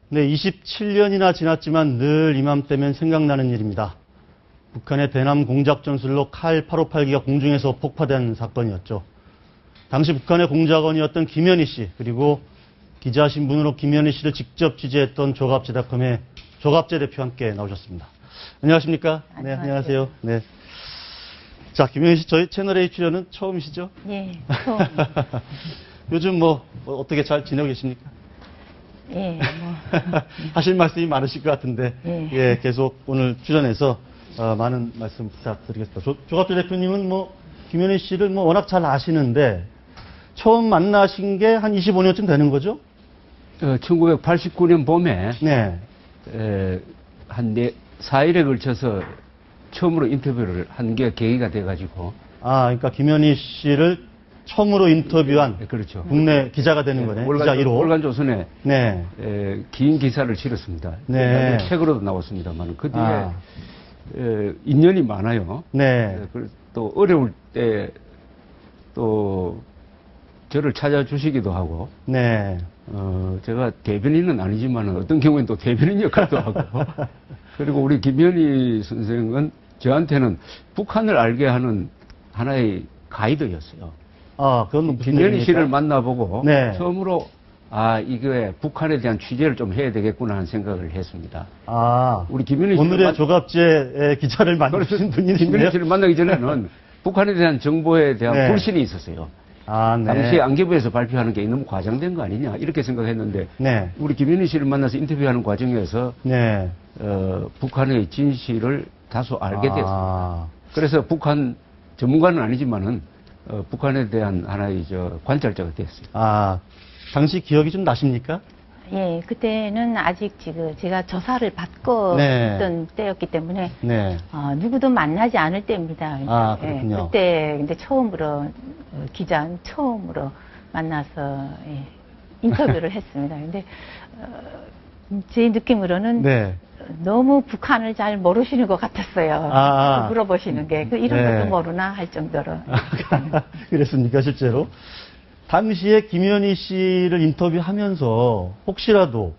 네, 27년이나 지났지만 늘 이맘때면 생각나는 일입니다. 북한의 대남 공작 전술로 칼 858기가 공중에서 폭파된 사건이었죠. 당시 북한의 공작원이었던 김현희 씨, 그리고 기자 신분으로 김현희 씨를 직접 취재했던 조갑제닷컴의 조갑제 대표와 함께 나오셨습니다. 안녕하십니까? 네, 안녕하세요. 네. 자, 김현희 씨, 저희 채널A 출연은 처음이시죠? 예, 처음. 요즘 어떻게 잘 지내고 계십니까? 예, 하실 말씀이 많으실 것 같은데, 예, 계속 오늘 출연해서 많은 말씀 부탁드리겠습니다. 조갑재 대표님은 김현희 씨를 워낙 잘 아시는데, 처음 만나신 게 한 25년쯤 되는 거죠? 1989년 봄에, 네. 한 4일에 걸쳐서 처음으로 인터뷰를 한 게 계기가 돼가지고. 그러니까 김현희 씨를 처음으로 인터뷰한 그렇죠. 국내 기자가 되는 거네. 기자 1호. 월간조선에 네. 긴 기사를 실었습니다. 네. 책으로도 나왔습니다만 그 뒤에 인연이 많아요. 네. 또 어려울 때 또 저를 찾아주시기도 하고. 네. 제가 대변인은 아니지만 어떤 경우에는 또 대변인 역할도 하고. 그리고 우리 김현희 선생은 저한테는 북한을 알게 하는 하나의 가이드였어요. 그건 무슨 김현희 씨를 만나보고 네. 처음으로 이게 북한에 대한 취재를 좀 해야 되겠구나 하는 생각을 했습니다. 우리 김현희 씨 오늘의 조갑제 기자를 만나신 분이시네요. 김현희 씨를 만나기 전에는 북한에 대한 정보에 대한 네. 불신이 있었어요. 네. 당시 안개부에서 발표하는 게 너무 과장된 거 아니냐 이렇게 생각했는데 네. 우리 김현희 씨를 만나서 인터뷰하는 과정에서 네. 북한의 진실을 다소 알게 됐습니다. 그래서 북한 전문가는 아니지만은 북한에 대한 하나의 관찰자가 됐어요. 당시 기억이 좀 나십니까? 예, 그때는 아직 제가 조사를 받고 네. 있던 때였기 때문에 네. 누구도 만나지 않을 때입니다. 그렇군요. 예, 그때 근데 처음으로 기자는 처음으로 만나서 인터뷰를 했습니다. 근데 제 느낌으로는 네. 너무 북한을 잘 모르시는 것 같았어요. 물어보시는 게 이런 네. 것도 모르나 할 정도로. 그랬습니까, 실제로? 당시에 김현희 씨를 인터뷰하면서 혹시라도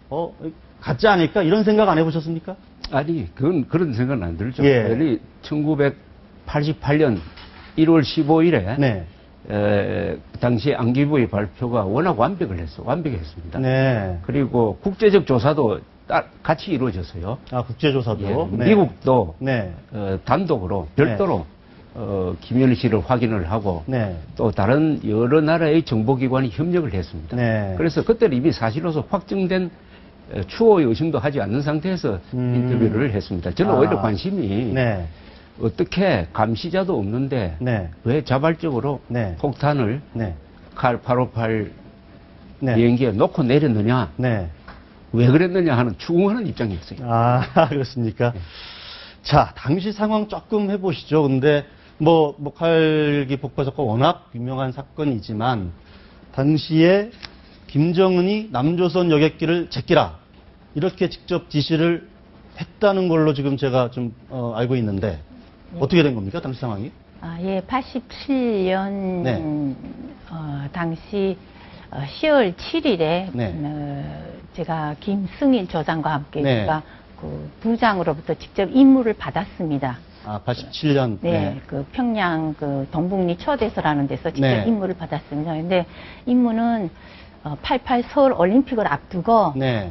같지 않을까 이런 생각 안 해보셨습니까? 아니, 그런 생각은 안 들죠. 예. 1988년 1월 15일에 네. 당시 안기부의 발표가 워낙 완벽했습니다. 네. 그리고 국제적 조사도 같이 이루어졌어요. 국제조사도. 예. 네. 미국도 네. 단독으로 별도로 김현희 씨를 확인을 하고 네. 또 다른 여러 나라의 정보기관이 협력을 했습니다. 네. 그래서 그때는 이미 사실로서 확정된 추호의 의심도 하지 않는 상태에서 인터뷰를 했습니다. 저는 오히려 관심이 네. 어떻게 감시자도 없는데 네. 왜 자발적으로 네. 폭탄을 네. 칼 858 네. 비행기에 놓고 내렸느냐, 네. 왜 그랬느냐 하는 추궁하는 입장이었어요. 그렇습니까? 네. 자, 당시 상황 조금 해보시죠. 근데 칼기 폭파 사건 워낙 유명한 사건이지만 당시에 김정은이 남조선 여객기를 제끼라 이렇게 직접 지시를 했다는 걸로 지금 제가 좀 알고 있는데 어떻게 된 겁니까? 당시 상황이? 87년 네. 당시 10월 7일에 네. 제가 김승일 조장과 함께 네. 제가 그 부장으로부터 직접 임무를 받았습니다. 87년. 네, 그 평양 그 동북리 초대서라는 데서 직접 네. 임무를 받았습니다. 근데 임무는 88 서울 올림픽을 앞두고 네.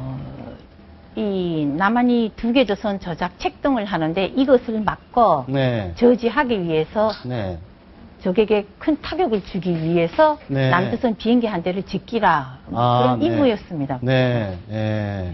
이 남한이 두개조선 저작 책동을 하는데 이것을 막고 네. 저지하기 위해서 네. 적에게 큰 타격을 주기 위해서 네. 남조선 비행기 한 대를 제끼라 그런 네. 임무였습니다. 네. 네.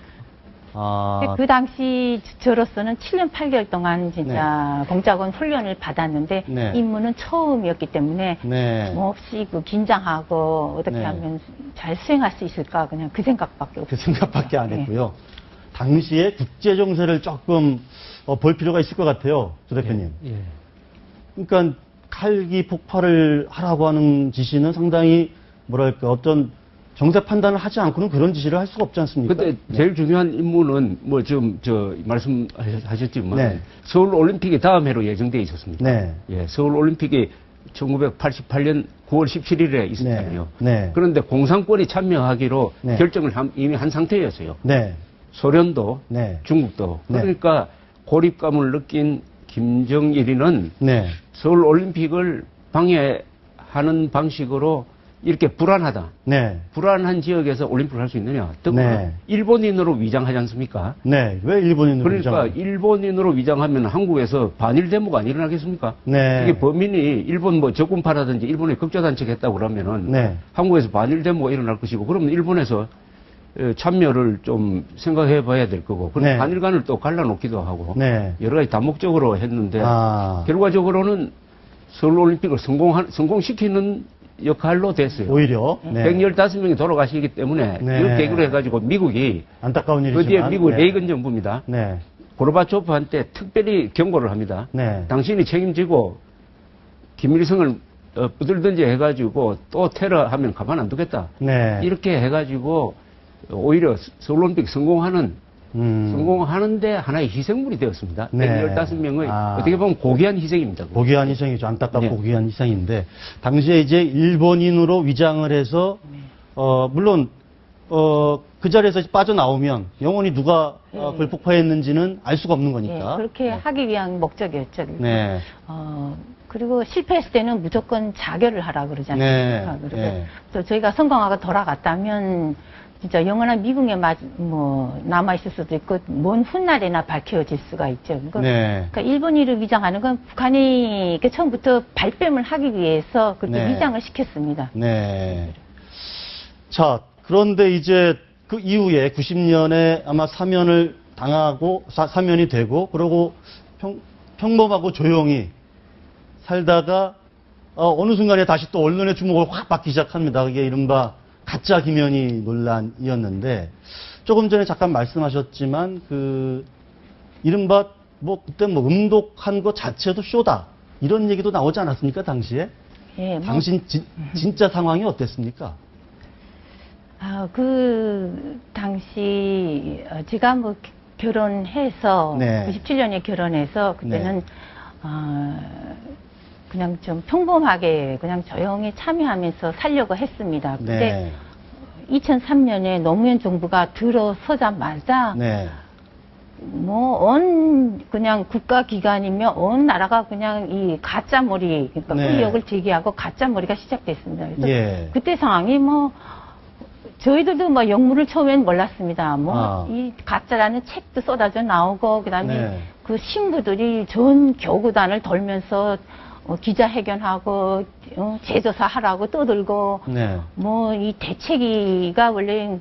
그 당시 저로서는 7년 8개월 동안 진짜 공작원 훈련을 받았는데 네. 임무는 처음이었기 때문에 네. 몹시 긴장하고 어떻게 네. 하면 잘 수행할 수 있을까 그냥 그 생각밖에 없어요. 그 생각밖에 안 했고요. 당시에 국제 정세를 조금 볼 필요가 있을 것 같아요, 조 대표님. 예. 그러니까 칼기 폭발을 하라고 하는 지시는 상당히 뭐랄까 어떤 정세 판단을 하지 않고는 그런 지시를 할 수가 없지 않습니까? 근데 제일 중요한 임무는 지금 말씀하셨지만 네. 서울 올림픽이 다음 해로 예정돼 있었습니다. 네. 예, 서울 올림픽이 1988년 9월 17일에 있었잖아요. 네. 그런데 공산권이 참여하기로 네. 결정을 이미 한 상태였어요. 네. 소련도 네. 중국도. 네. 그러니까 고립감을 느낀 김정일이는 네. 서울 올림픽을 방해하는 방식으로 이렇게 불안하다. 네. 불안한 지역에서 올림픽을 할 수 있느냐. 더구나 네. 일본인으로 위장하지 않습니까? 네. 왜 일본인으로 그러니까 위장합니까? 일본인으로 위장하면 한국에서 반일 데모가 안 일어나겠습니까? 네. 이게 범인이 일본 뭐 적군파라든지 일본에 극자단체했다고 그러면은 네. 한국에서 반일 데모가 일어날 것이고 그러면 일본에서 참여를 좀 생각해 봐야 될 거고 그럼 네. 한일간을 또 갈라놓기도 하고 네. 여러 가지 다목적으로 했는데 아. 결과적으로는 서울올림픽을 성공시키는 역할로 됐어요. 오히려. 네. 115명이 돌아가시기 때문에 네. 그 계기로 해가지고 미국이 안타까운 그뒤에 일이지만. 미국 네. 레이건 정부입니다. 네. 고르바초프한테 특별히 경고를 합니다. 네. 당신이 책임지고 김일성을 부들든지 해가지고 또 테러하면 가만 안 두겠다. 네. 이렇게 해가지고 오히려 서울올림픽 성공하는데 하나의 희생물이 되었습니다. 네. 115명의 아. 어떻게 보면 고귀한 희생입니다. 고귀한 희생이죠. 안타깝고 네. 고귀한 희생인데 당시에 이제 일본인으로 위장을 해서 물론 그 자리에서 빠져나오면 영원히 누가 그걸 폭파했는지는 알 수가 없는 거니까. 그렇게 하기 위한 목적이었죠. 네. 그리고 실패했을 때는 무조건 자결을 하라 그러지 않습니까? 네. 그래서 네. 또 저희가 성공하고 돌아갔다면 진짜 영원한 미국에 남아있을 수도 있고, 먼 훗날에나 밝혀질 수가 있죠. 그러니까 일본인을 위장하는 건 북한이 처음부터 발뺌을 하기 위해서 그렇게 네. 위장을 시켰습니다. 네. 자, 그런데 이제 그 이후에 90년에 아마 사면을 당하고, 사면이 되고, 그러고 평범하고 조용히 살다가, 어느 순간에 다시 또 언론의 주목을 확 받기 시작합니다. 그게 이른바 가짜 김현희 논란이었는데, 조금 전에 잠깐 말씀하셨지만, 이른바, 그때 음독한 것 자체도 쇼다. 이런 얘기도 나오지 않았습니까, 당시에? 예, 당신 진짜 상황이 어땠습니까? 그 당시 제가 결혼해서 네. 97년에 결혼해서 그때는 그냥 좀 평범하게 그냥 조용히 참여하면서 살려고 했습니다. 근데 2003년에 노무현 정부가 들어서자마자 네. 그냥 국가기관이며 온 나라가 그냥 이 가짜머리, 그러니까 네. 의혹을 제기하고 가짜머리가 시작됐습니다. 그래서 예. 그때 상황이 저희들도 영문을 처음엔 몰랐습니다. 이 가짜라는 책도 쏟아져 나오고, 그 다음에 그 신부들이 전 교구단을 돌면서 기자회견하고, 재조사 하라고 떠들고, 이 대책위가 원래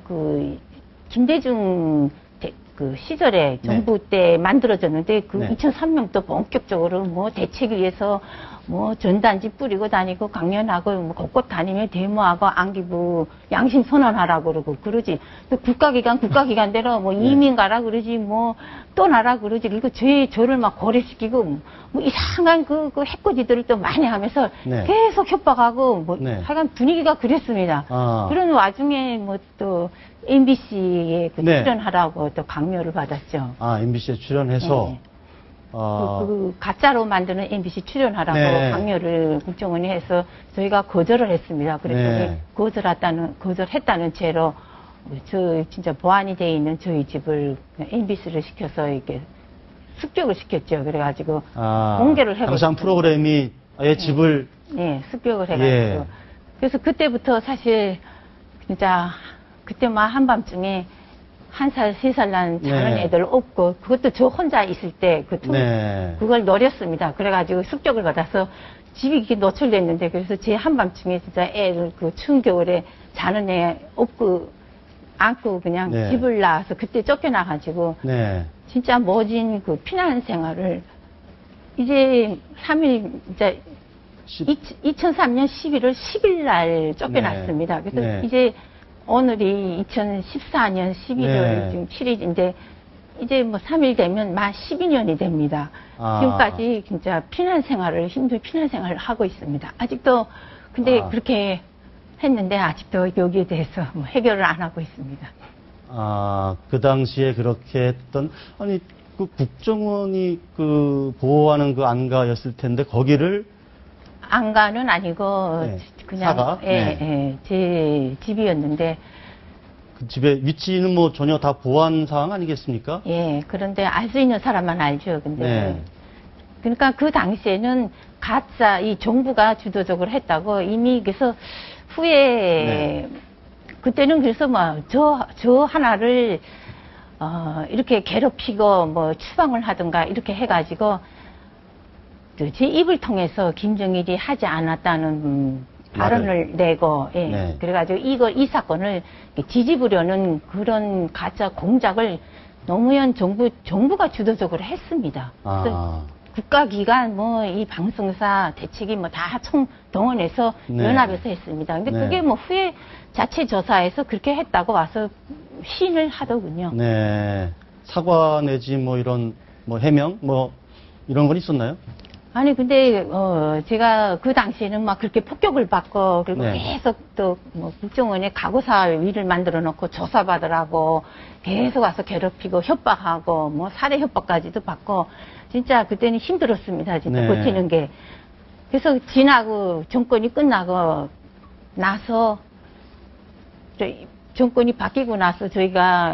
김대중 시절에 정부 때 만들어졌는데 2003년부터 본격적으로 대책위에서 전단지 뿌리고 다니고 강연하고 곳곳 다니며 데모하고 안기부 양심 선언하라고 그러고 그러지. 또 국가기관대로 이민 가라 그러지 또 나라 그러지. 그리고 저를 막 고려시키고 이상한 그 해코지들을 또 많이 하면서 계속 협박하고 하여간 분위기가 그랬습니다. 그런 와중에 또 MBC에 출연하라고 또 강요를 받았죠. MBC에 출연해서. 가짜로 만드는 MBC 출연하라고 강요를 국정원이 해서 저희가 거절을 했습니다. 그랬더니 거절했다는 죄로 진짜 보안이 돼 있는 저희 집을 MBC를 시켜서 이렇게 습격을 시켰죠. 그래가지고 공개를 해버렸어요. 당시 한 프로그램이 아예 집을 습격을 해가지고 그래서 그때부터 사실 진짜 그때만 한밤중에 1살, 3살 난 작은 애들 없고, 그것도 저 혼자 있을 때, 그걸 노렸습니다. 그래가지고 습격을 받아서 집이 이렇게 노출됐는데, 그래서 제 한밤중에 진짜 애를 추운 겨울에 자는 애 안고 그냥 집을 나와서 그때 쫓겨나가지고, 진짜 모진 피난 생활을 이제 2003년 11월 10일 날 쫓겨났습니다. 그래서 이제 오늘이 2014년 11월 지금 7일인데 이제 3일 되면 만 12년이 됩니다. 지금까지 진짜 힘든 피난 생활을 하고 있습니다. 아직도 근데 그렇게 했는데 아직도 여기에 대해서 해결을 안 하고 있습니다. 그 당시에 그렇게 했던 국정원이 보호하는 안가였을 텐데 거기를 안가는 아니고 네. 그냥 사가? 예, 네. 예, 제 집이었는데 그 집의 위치는 뭐 전혀 다 보안 사항 아니겠습니까? 예, 그런데 알 수 있는 사람만 알죠. 근데 네. 그러니까 그 당시에는 가짜 이 정부가 주도적으로 했다고 이미 그래서 후에 네. 그때는 그래서 뭐 저 하나를 이렇게 괴롭히고 뭐 추방을 하든가 이렇게 해가지고 제 입을 통해서 김정일이 하지 않았다는 발언을 내고 예. 네. 그래가지고 이 사건을 뒤집으려는 그런 가짜 공작을 노무현 정부가 주도적으로 했습니다. 그래서 아, 국가기관 뭐 이 방송사 대책이 뭐 다 총동원해서 네. 연합해서 했습니다. 근데 네. 그게 뭐 후에 자체 조사에서 그렇게 했다고 와서 시인을 하더군요. 네. 사과 내지 뭐 이런 뭐 해명 뭐 이런 건 있었나요? 아니 근데 제가 그 당시에는 막 그렇게 폭격을 받고 그리고 네. 계속 또 뭐 국정원에 가고사 위를 만들어 놓고 조사받으라고 계속 와서 괴롭히고 협박하고 뭐 살해 협박까지도 받고 진짜 그때는 힘들었습니다. 진짜 네. 버티는 게. 그래서 지나고 정권이 끝나고 나서 정권이 바뀌고 나서 저희가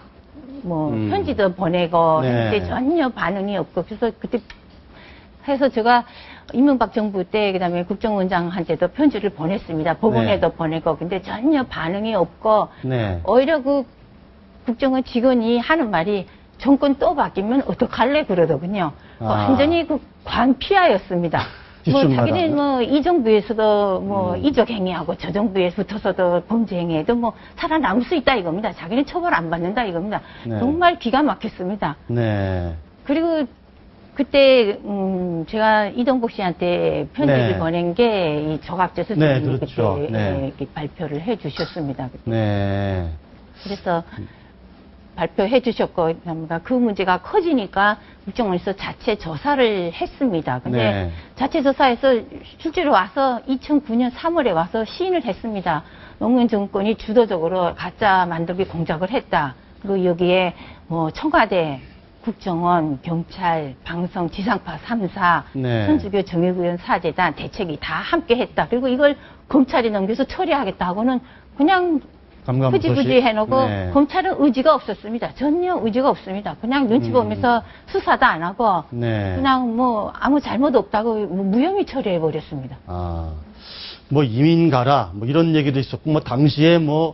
뭐 편지도 보내고 네. 했는데 전혀 반응이 없고 그래서 그때 해서 제가 이명박 정부 때 그다음에 국정원장한테도 편지를 보냈습니다. 법원에도 네. 보내고 근데 전혀 반응이 없고 네. 오히려 그 국정원 직원이 하는 말이 정권 또 바뀌면 어떡할래 그러더군요. 아. 완전히 그 광피하였습니다. 뭐 뒷순마다. 자기는 뭐 이 정부에서도 뭐 음. 이적 행위하고 저 정부에 붙어서도 범죄 행위해도 뭐 살아남을 수 있다 이겁니다. 자기는 처벌 안 받는다 이겁니다. 네. 정말 기가 막혔습니다. 네. 그리고 그때 제가 이동복 씨한테 편지를 네. 보낸 게 이 조갑재 네, 수석님이 그렇죠. 그때 네. 이렇게 발표를 해주셨습니다. 네. 그래서 발표해 주셨고 그 문제가 커지니까 국정원에서 자체 조사를 했습니다. 근데 네. 자체 조사에서 실제로 와서 2009년 3월에 와서 시인을 했습니다. 노무현 정권이 주도적으로 가짜 만들기 공작을 했다. 그리고 여기에 뭐 청와대, 국정원, 경찰, 방송, 지상파 3사, 네. 천주교 정의구현 사재단 대책이 다 함께 했다. 그리고 이걸 검찰에 넘겨서 처리하겠다고는 그냥 감감소식. 흐지부지 해놓고 네. 검찰은 의지가 없었습니다. 전혀 의지가 없습니다. 그냥 눈치 보면서 수사도 안 하고 네. 그냥 뭐 아무 잘못 없다고 무혐의 처리해 버렸습니다. 아, 뭐 이민 가라, 뭐 이런 얘기도 있었고, 뭐 당시에 뭐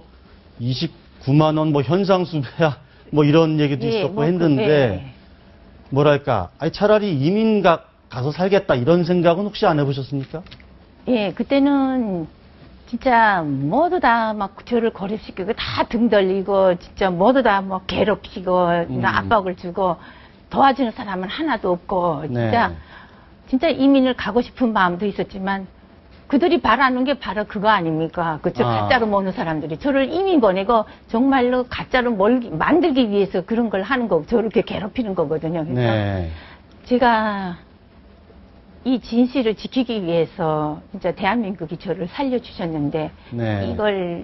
29만 원 뭐 현상 수배야, 뭐 이런 얘기도 예, 있었고 뭐 했는데, 예. 뭐랄까, 아니 차라리 이민 가서 살겠다 이런 생각은 혹시 안 해보셨습니까? 예, 그때는 진짜 모두 다 막 저를 고립시키고 다 등 돌리고 진짜 모두 다 뭐 괴롭히고 압박을 주고 도와주는 사람은 하나도 없고 진짜 네. 진짜 이민을 가고 싶은 마음도 있었지만 그들이 바라는 게 바로 그거 아닙니까? 그저 아. 가짜로 모는 사람들이 저를 이민 보내고 정말로 가짜로 만들기 위해서 그런 걸 하는 거고 저를 이렇게 괴롭히는 거거든요. 그래서 네. 제가 이 진실을 지키기 위해서 진짜 대한민국이 저를 살려주셨는데 네. 이걸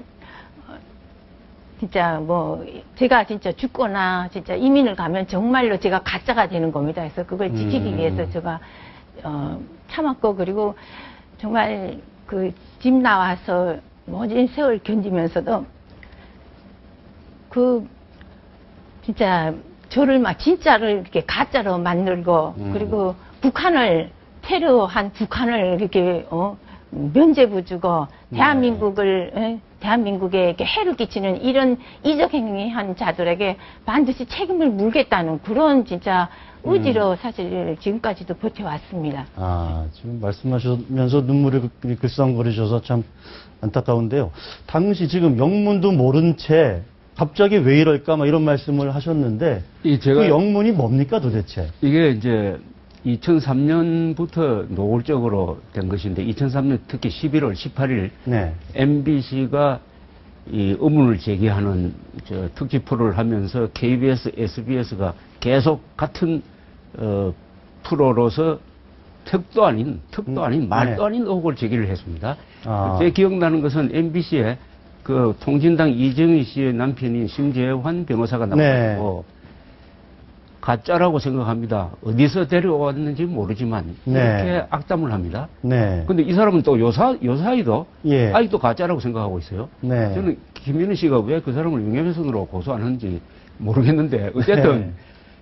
진짜 뭐 제가 진짜 죽거나 진짜 이민을 가면 정말로 제가 가짜가 되는 겁니다. 그래서 그걸 지키기 위해서 제가 참았고 그리고 정말 그 집 나와서 모진 세월 견디면서도 그 진짜 저를 막 진짜를 이렇게 가짜로 만들고 그리고 북한을 테러한 북한을 이렇게 면죄부 주고 대한민국에 이렇게 해를 끼치는 이런 이적 행위한 자들에게 반드시 책임을 물겠다는 그런 진짜 의지로 사실 지금까지도 버텨왔습니다. 아, 지금 말씀하시면서 눈물이 글썽거리셔서 참 안타까운데요. 당시 지금 영문도 모른 채 갑자기 왜 이럴까 막 이런 말씀을 하셨는데 그 영문이 뭡니까 도대체? 이게 이제 2003년부터 노골적으로 된 것인데 2003년 특히 11월 18일 네. MBC가 이 의문을 제기하는 특집 프로를 하면서 KBS, SBS가 계속 같은 프로로서 턱도 아닌 말도 아닌 의혹을 제기를 했습니다. 아. 제 기억나는 것은 MBC에 그 통진당 이정희 씨의 남편인 심재환 변호사가 나와서 가짜라고 생각합니다. 어디서 데려왔는지 모르지만 네. 이렇게 악담을 합니다. 네. 근데 이 사람은 또 요사이도 예. 아직도 가짜라고 생각하고 있어요. 네. 저는 김윤희 씨가 왜 그 사람을 명예훼손으로 고소 안 하는지 모르겠는데 어쨌든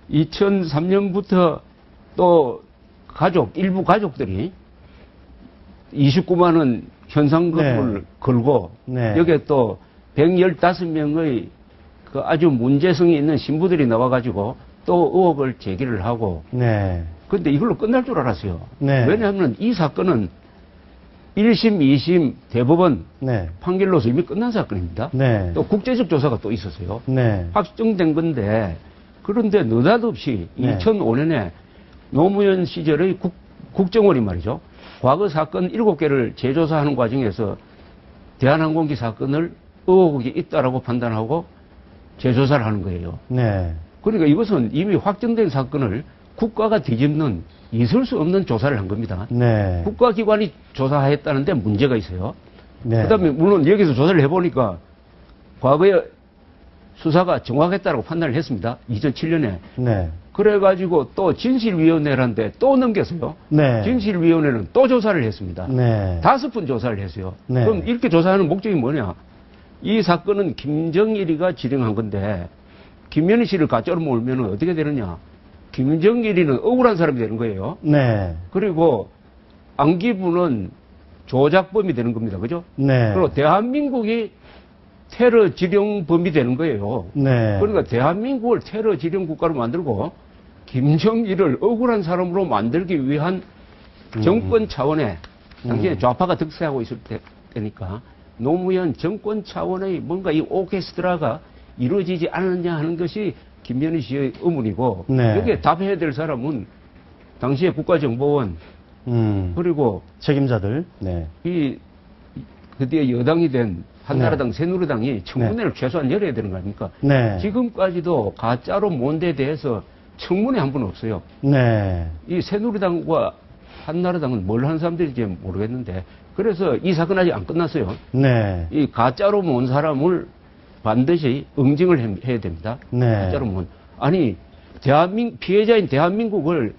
2003년부터 또 일부 가족들이 29만 원 현상금을 네. 걸고 네. 여기에 또 115명의 그 아주 문제성이 있는 신부들이 나와가지고 또 의혹을 제기를 하고 네. 근데 이걸로 끝날 줄 알았어요. 네. 왜냐하면 이 사건은 1심, 2심 대법원 네. 판결로서 이미 끝난 사건입니다. 네. 또 국제적 조사가 또 있었어요. 네. 확정된 건데 그런데 느닷없이 네. 2005년에 노무현 시절의 국정원이 말이죠. 과거 사건 7개를 재조사하는 과정에서 대한항공기 사건을 의혹이 있다라고 판단하고 재조사를 하는 거예요. 네. 그러니까 이것은 이미 확정된 사건을 국가가 뒤집는 있을 수 없는 조사를 한 겁니다. 네. 국가기관이 조사했다는데 문제가 있어요. 네. 그다음에 물론 여기서 조사를 해보니까 과거에 수사가 정확했다고 판단을 했습니다. 2007년에. 네. 그래가지고 또 진실위원회라는데 또 넘겼어요. 네. 진실위원회는 또 조사를 했습니다. 네. 5번 조사를 했어요. 네. 그럼 이렇게 조사하는 목적이 뭐냐? 이 사건은 김정일이가 진행한 건데 김현희 씨를 가짜로 몰면 어떻게 되느냐? 김정일이는 억울한 사람이 되는 거예요. 네. 그리고 안기부는 조작범이 되는 겁니다. 그죠? 네. 그리고 대한민국이 테러 지령범이 되는 거예요. 네. 그러니까 대한민국을 테러 지령 국가로 만들고 김정일을 억울한 사람으로 만들기 위한 정권 차원의 당시에 좌파가 득세하고 있을 때니까 노무현 정권 차원의 뭔가 이 오케스트라가 이루어지지 않았냐 하는 것이 김현희 씨의 의문이고 네. 여기에 답해야 될 사람은 당시에 국가정보원 그리고 책임자들. 네. 이 그때 여당이 된 한나라당, 네. 새누리당이 청문회를 최소한 열어야 되는 거 아닙니까? 네. 지금까지도 가짜로 모은 데 대해서 청문회 한 번 없어요. 네. 이 새누리당과 한나라당은 뭘 한 사람들인지 모르겠는데 그래서 이 사건 아직 안 끝났어요. 네. 이 가짜로 모은 사람을 반드시 응징을 해야 됩니다. 네. 가짜로 모은. 아니 피해자인 대한민국을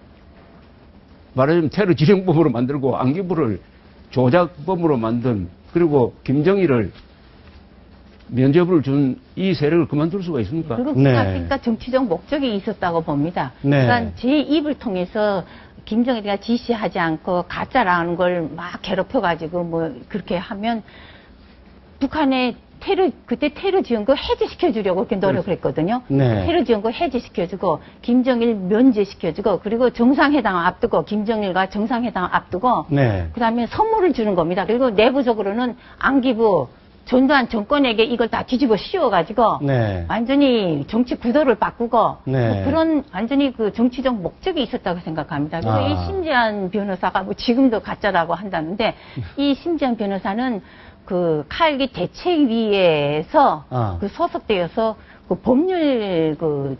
말하자면 테러 지령범으로 만들고 안기부를 조작범으로 만든 그리고 김정일을 면접을 준 이 세력을 그만둘 수가 있습니까? 그러니까 정치적 목적이 있었다고 봅니다. 네. 그러니까 제 입을 통해서 김정일이가 지시하지 않고 가짜라는 걸 막 괴롭혀가지고 뭐 그렇게 하면 북한의 그때 테러 지은 거 해제시켜주려고 그렇게 노력을 했거든요. 네. 테러 지은 거 해제시켜주고, 김정일 면제시켜주고, 그리고 정상회담 앞두고, 김정일과 정상회담 앞두고, 네. 그 다음에 선물을 주는 겁니다. 그리고 내부적으로는 안기부, 전두환 정권에게 이걸 다 뒤집어 씌워가지고, 네. 완전히 정치 구도를 바꾸고, 네. 뭐 그런 완전히 그 정치적 목적이 있었다고 생각합니다. 그래서 아. 이 심지한 변호사가 뭐 지금도 가짜라고 한다는데, 이 심지한 변호사는 그 칼기 대책위에서 그 소속되어서 그 법률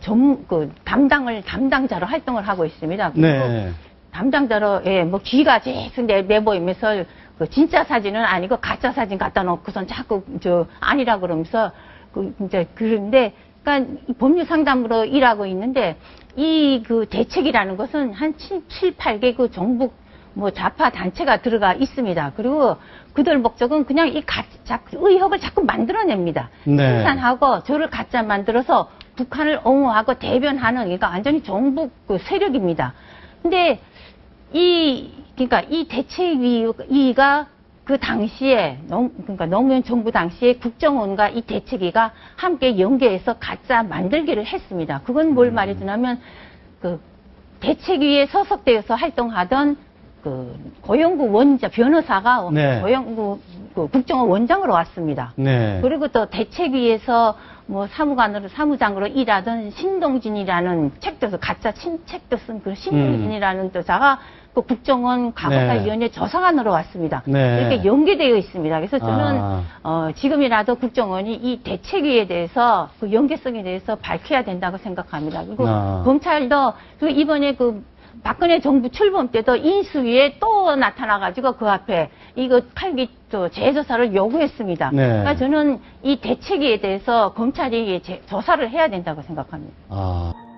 담당자로 활동을 하고 있습니다. 그리고 네. 담당자로 뭐 귀가 계속 내보이면서 그 진짜 사진은 아니고 가짜 사진 갖다 놓고선 자꾸 아니라 그러면서 이제 그런데 그러니까 법률 상담으로 일하고 있는데 이 그 대책이라는 것은 한 7, 8개 그 정부 뭐 좌파 단체가 들어가 있습니다. 그리고 그들 목적은 그냥 이 의혹을 자꾸 만들어냅니다. 네. 생산하고 저를 가짜 만들어서 북한을 옹호하고 대변하는 그러니까 완전히 정부 그 세력입니다. 근데 그러니까 이 대책위가 그 당시에 그러니까 노무현 정부 당시에 국정원과 이 대책위가 함께 연계해서 가짜 만들기를 했습니다. 그건 뭘 말해주냐면 그 대책위에 소속되어서 활동하던 그 고영구 변호사가 네. 고영구 그 국정원 원장으로 왔습니다. 네. 그리고 또 대책위에서 뭐 사무장으로 일하던 신동진이라는 책도 가짜 책도 쓴 그 신동진이라는 또 자가 그 국정원 과거사위원회 조사관으로 왔습니다. 네. 이렇게 연계되어 있습니다. 그래서 저는 지금이라도 국정원이 이 대책위에 대해서 그 연계성에 대해서 밝혀야 된다고 생각합니다. 그리고 검찰도 그리고 이번에 그 박근혜 정부 출범 때도 인수위에 또 나타나가지고 그 앞에 이거 칼기 재조사를 요구했습니다. 네. 그러니까 저는 이 대책위에 대해서 검찰이 조사를 해야 된다고 생각합니다.